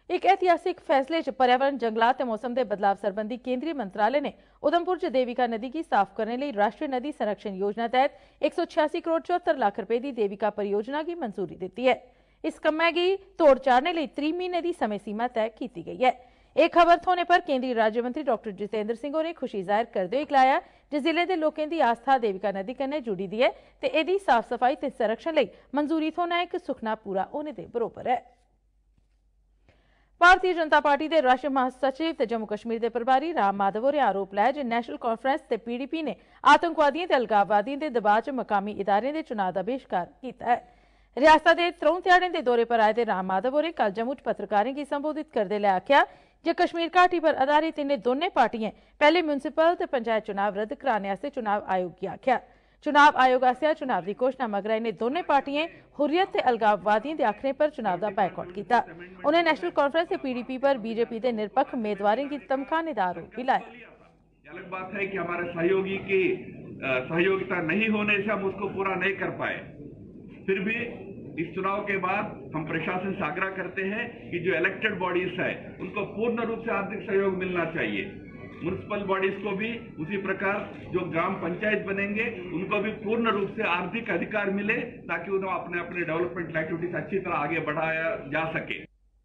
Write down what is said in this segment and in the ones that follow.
एक ऐतिहासिक फैसले च पर्यावरण जंगलात ते मौसम के बदलाव संबंधी केंद्रीय मंत्रालय ने उधमपुर च देविका नदी की साफ करने लिए राष्ट्रीय नदी संरक्षण योजना तहत 186 करोड़ 74 लाख रुपए की देविका परियोजना की मंजूरी दी है। इस कम्मै की तोड़ चाढ़ने लिए 3 महीने की समय सीमा तय की गई है। एक खबर थ्होने पर केंद्रीय राज्य मंत्री डॉक्टर जितेंद्र सिंह ने खुशी जाहिर करते हुए गलाया जे जिले के लोगों की आस्था देविका नदी कन्नै जुड़ी दी है ते एदी साफ सफाई ते संरक्षण लिए मंजूरी थोना एक सुखना पूरा होने के बरोबर है। भारतीय जनता पार्टी के राष्ट्रीय महासचिव ते जम्मू कश्मीर के प्रभारी राम माधव होरें आरोप लाया जे नेशनल कॉन्फ्रेंस ते पीडीपी ने आतंकवादियों ते अलगाववादियों के दबाव च मकामी इदारे के चुनाव का बहिष्कार किया है। रियासत के 3 ध्याड़े के दौरे पर आए थे राम माधव होरें कल जम्मू च पत्रकारों की संबोधित करते हुए आख्या जे कश्मीर घाटी पर आधारित इन्हें दोनों पार्टियां पहले म्यूनसिपल ते पंचायत चुनाव रद्द कराने वास्ते चुनाव आयोग की आख्या। चुनाव आयोग आस्या चुनाव की घोषणा मगरा इन्हें दोनों पार्टियां हुर्रियत ते अलगाववादियों के आखने पर चुनाव का बायकॉट किया। उन्हें नेशनल कॉन्फ्रेंस से पीडीपी पर बीजेपी के निरपक्ष उम्मीदवारों की धमकाने का आरोप भी लाया। अलग बात है कि हमारे सहयोगी की सहयोगिता नहीं होने से हम उसको पूरा नहीं कर पाए। फिर भी इस चुनाव के बाद हम प्रशासन से आग्रह करते हैं कि जो इलेक्टेड बॉडीज है उनको पूर्ण रूप से आर्थिक सहयोग मिलना चाहिए। म्युनिसिपल बॉडीज को भी उसी प्रकार जो ग्राम पंचायत बनेंगे उनको भी पूर्ण रूप से आर्थिक अधिकार मिले ताकि उन्हें अपने अपने डेवलपमेंट एक्टिविटीज अच्छी तरह आगे बढ़ाया जा सके।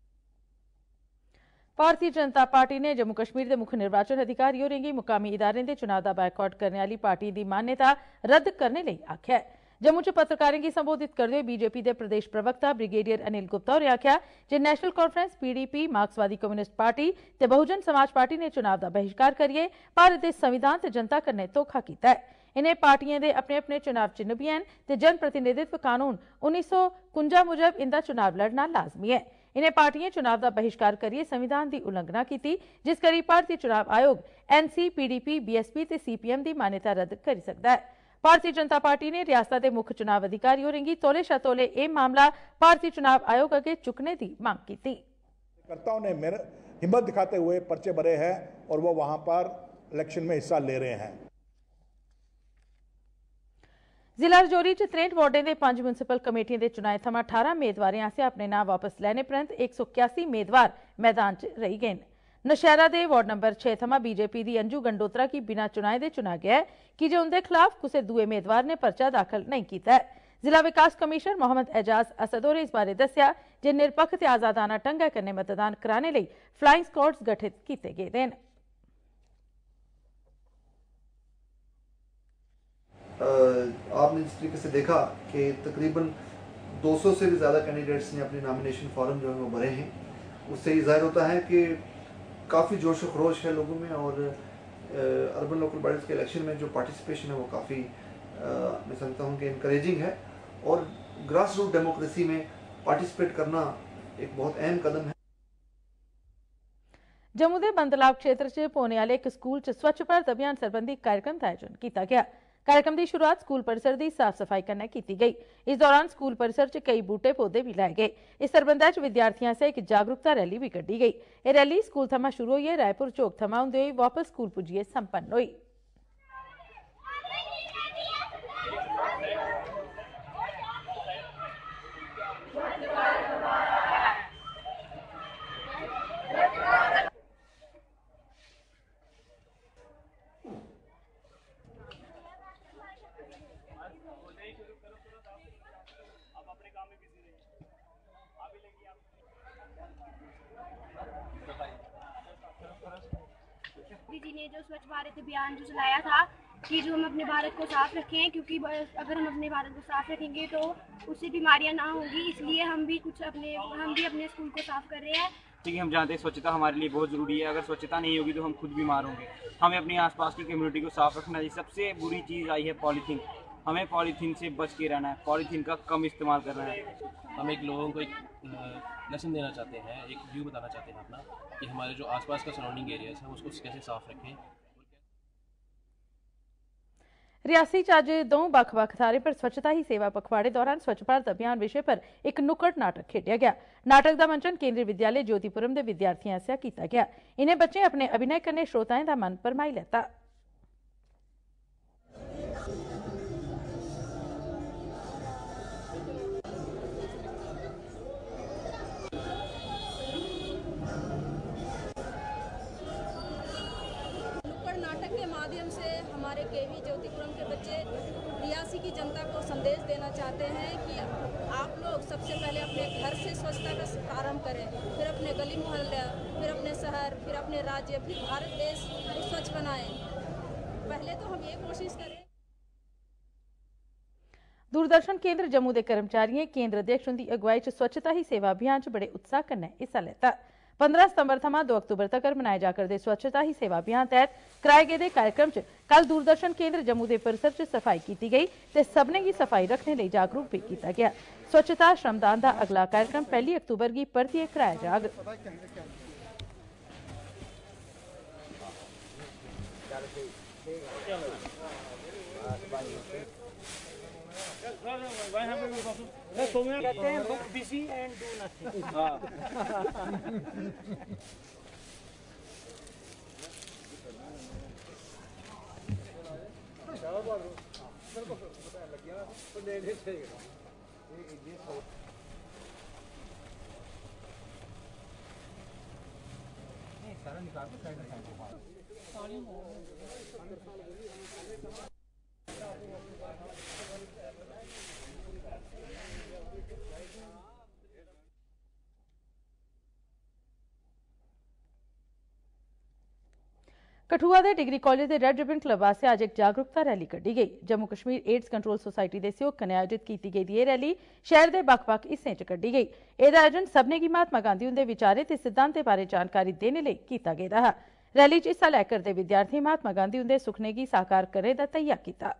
भारतीय जनता पार्टी ने जम्मू कश्मीर के मुख्य निर्वाचन अधिकारी और मुकामी इदारे के चुनाव का बायकॉट करने वाली पार्टी की मान्यता रद्द करने लिए आख्या है। जम्मू च पत्रकारों की संबोधित करते हुए बीजेपी के प्रदेश प्रवक्ता ब्रिगेडियर अनिल गुप्ता ने आख्या जे नेशनल कॉन्फ्रेंस पीडीपी मार्क्सवादी कम्युनिस्ट पार्टी ते बहुजन समाज पार्टी ने चुनाव का बहिष्कार करिए भारत के संविधान ते जनता कन्नै धोखा किया है। इन्हें पार्टियों के अपने अपने चुनाव चिन्ह भी हैं ते जन प्रतिनिधित्व कानून 1951 मुजब इनका चुनाव लड़ना लाजमी है। इन्हें पार्टियां चुनाव का बहिष्कार करिए संविधान की उल्लंघना की जिस करी भारतीय चुनाव आयोग एनसी पीडीपी बीएसपी ते सीपीएम की मान्यता रद्द कर सकता है। भारतीय जनता पार्टी ने रियासत के मुख्य चुनाव अधिकारी होरेंगी तौले शा तौले यह मामला भारतीय चुनाव आयोग अगे चुकने की मांग की। कार्यकर्ताओं ने हिम्मत दिखाते हुए पर्चे भरे हैं और वो वहां पर इलेक्शन में हिस्सा ले रहे हैं। जिला रजौरी च 63 वार्डों के 5 म्यूनसिपल कमेटियों के चुनाव थमां 18 उम्मीदवारों आस्या अपने नाम वापस लेने परंत 181 उम्मीदवार मैदान च रही गए। नौशहरा के वार्ड नंबर 6 थमां बीजेपी की अंजू गंडोत्रा की बिना चुनाव के चुना गया है कि जो उनके खिलाफ किसी दूए उम्मीदवार ने पर्चा दाखिल नहीं किया है। जिला विकास कमिश्नर मोहम्मद एजाज असद होरें इस बारे दस्सिया जे निरपक्ष ते आजादाना ढंगै कन्नै मतदान कराने लिए फ्लाइंग स्क्वाड्स गठित किए गए हैं। आपने जिस तरीके से देखा कि तकरीबन 200 से भी ज़्यादा कैंडिडेट्स ने अपने नॉमिनेशन फॉर्म जो है वो भरे हैं, उससे ये जाहिर होता है कि काफ़ी जोश व खरोश है लोगों में और अर्बन लोकल बॉडीज़ के इलेक्शन में जो पार्टिसिपेशन है वो काफ़ी मैं समझता हूँ कि इनकरेजिंग है और ग्रास रूट डेमोक्रेसी में पार्टिसिपेट करना एक बहुत अहम कदम है। जम्मू के बंदलाव क्षेत्र च पौने वाले एक स्कूल च स्वच्छ भारत अभियान संबंधी कार्यक्रम का आयोजन किया गया। कार्यक्रम की शुरुआत स्कूल परिसर की साफ सफाई करने की गई। इस दौरान स्कूल परिसर च कई बूटे पौधे भी लाए गए। इस संबंध में विद्यार्थियों से एक जागरूकता रैली भी कढ़ी गई। यह रैली स्कूल थमा शुरू हुई रायपुर चौक थमा होंदे हुए वापस स्कूल पुजिए संपन्न हुई। जी ने जो स्वच्छ भारत अभियान जो चलाया था कि जो हम अपने भारत को साफ रखें, क्योंकि अगर हम अपने भारत को साफ रखेंगे तो उससे बीमारियां ना होंगी, इसलिए हम भी अपने स्कूल को साफ कर रहे हैं। क्योंकि हम जानते हैं स्वच्छता हमारे लिए बहुत ज़रूरी है। अगर स्वच्छता नहीं होगी तो हम खुद बीमार होंगे। हमें अपने आसपास की कम्युनिटी को साफ रखना चाहिए। सबसे बुरी चीज़ आई है पॉलीथीन। हमें पॉलीथीन से बच के रहना है, पॉलीथीन का कम इस्तेमाल करना है। हम एक लोगों को एक लेसन देना चाहते हैं, एक व्यू बताना चाहते हैं अपना कि हमारे जो आसपास का सराउंडिंग एरियाज है उसको कैसे साफ रखें। रियासी च अज 2 बक्ख-बक्ख थाहरें पर स्वच्छता ही सेवा पखवाड़े दौरान स्वच्छ भारत अभियान विषय पर एक नुक्कड़ नाटक खेडिया गया। नाटक का मंचन केंद्रीय विद्यालय ज्योतिपुरम के विद्यार्थियों आस्या किया गया। इन्हें बच्चे अपने अभिनय कन्नै श्रोताएं का मन भरमाई लैता। नाटक के माध्यम से हमारे केवी ज्योतिपुरम के बच्चे रियासी की जनता को संदेश देना चाहते हैं कि आप लोग सबसे पहले अपने घर से स्वच्छता का प्रारंभ करें, फिर अपने गली मोहल्ला, फिर अपने शहर, फिर अपने राज्य, फिर भारत देश को स्वच्छ बनाएं। पहले तो हम ये कोशिश करें। दूरदर्शन केंद्र जम्मू के कर्मचारियों केंद्र अध्यक्ष की अगुवाई स्वच्छता ही सेवा अभियान बड़े उत्साह कन्नै हिस्सा लेता। 15 सितंबर थमां 2 अक्तूबर तक मनाए जाकर स्वच्छता ही सेवा अभियान तहत कराए गए कार्यक्रम च कल दूरदर्शन केंद्र जम्मू के परिसर च सफाई की गई ते सबने की सफाई रखने लिए जागरूक भी किया गया। स्वच्छता श्रमदान का अगला कार्यक्रम 1 अक्तूबर की परतिए कराया जाग। कहते हैं look busy and do nothing. Kathua के डिग्री कॉलेज के रेड रिबन क्लब आस्सेआ अज एक जागरूकता रैली कड्ढी गई। Jammu Kashmir AIDS control society के सहयोग कन्नै आयोजित की गई यह रैली शहर के बक्ख-बक्ख हिस्सें च कड्ढी गई। एह्दा आयोजन सबने की महात्मा गांधी उनके विचारें ते सिद्धांतें बारे जानकारी देने लिए किया गेदा हा। रैली च हिस्सा लैकर विद्यार्थियों महात्मा गांधी उनके सुखने की साकार करने का तैया किया।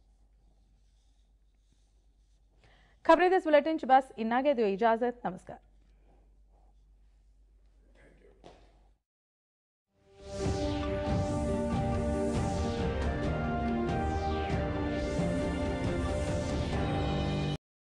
खबरें दे इस बुलेटिन च बस इन्ना गै। दिओ इजाजत। नमस्कार।